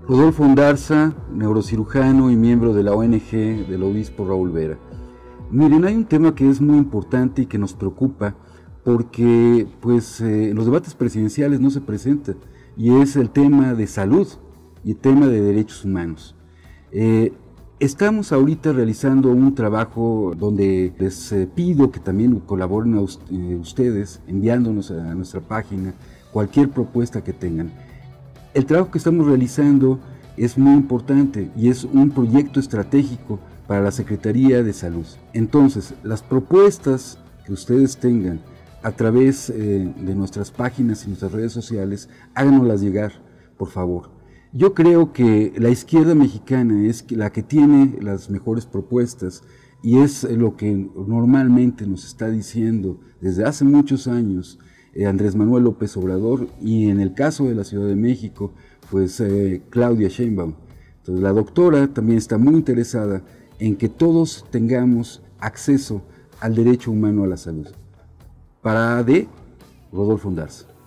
Rodolfo Ondarza, neurocirujano y miembro de la ONG del obispo Raúl Vera. Miren, hay un tema que es muy importante y que nos preocupa porque en los debates presidenciales no se presenta, y es el tema de salud y el tema de derechos humanos. Estamos ahorita realizando un trabajo donde les pido que también colaboren a ustedes enviándonos a nuestra página cualquier propuesta que tengan. El trabajo que estamos realizando es muy importante y es un proyecto estratégico para la Secretaría de Salud. Entonces, las propuestas que ustedes tengan a través de nuestras páginas y nuestras redes sociales, háganoslas llegar, por favor. Yo creo que la izquierda mexicana es la que tiene las mejores propuestas y es lo que normalmente nos está diciendo desde hace muchos años Andrés Manuel López Obrador, y en el caso de la Ciudad de México, Claudia Sheinbaum. Entonces, la doctora también está muy interesada en que todos tengamos acceso al derecho humano a la salud. Para Rodolfo Ondarza.